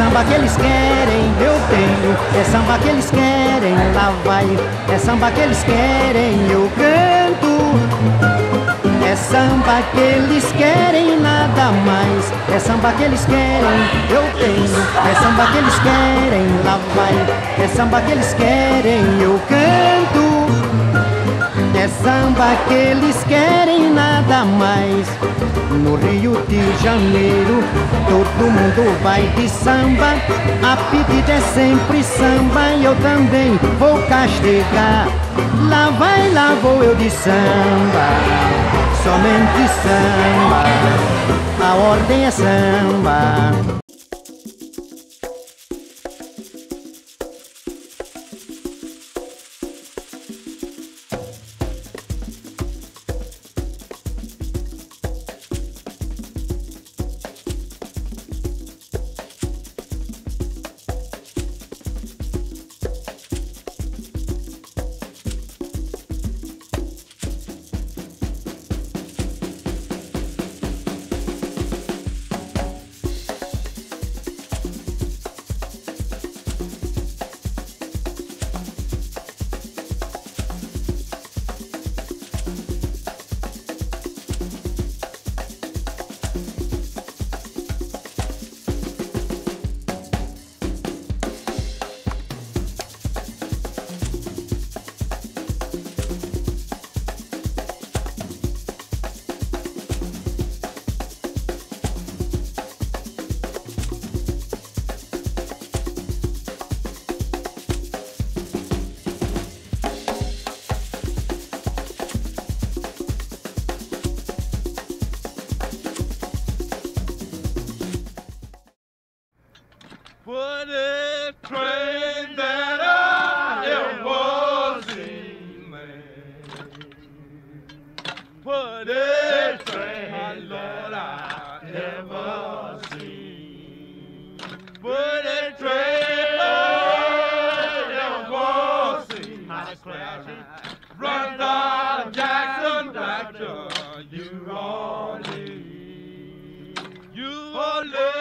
samba que eles querem, eu tenho. É samba que eles querem, lá vai. É samba que eles querem, eu canto. É samba que eles querem, nada mais. É samba que eles querem, eu tenho. É samba que eles querem, lá vai. É samba que eles querem, eu canto. É samba que eles querem, nada mais. No Rio de Janeiro, todo mundo vai de samba. A pedida é sempre samba e eu também vou castigar. Lá vai, lá vou eu de samba, somente samba, a ordem é samba. What a train that I ever seen, man. What a train that I ever seen. What a train I ever seen. I crashing, run down Jackson back to New Orleans. New Orleans.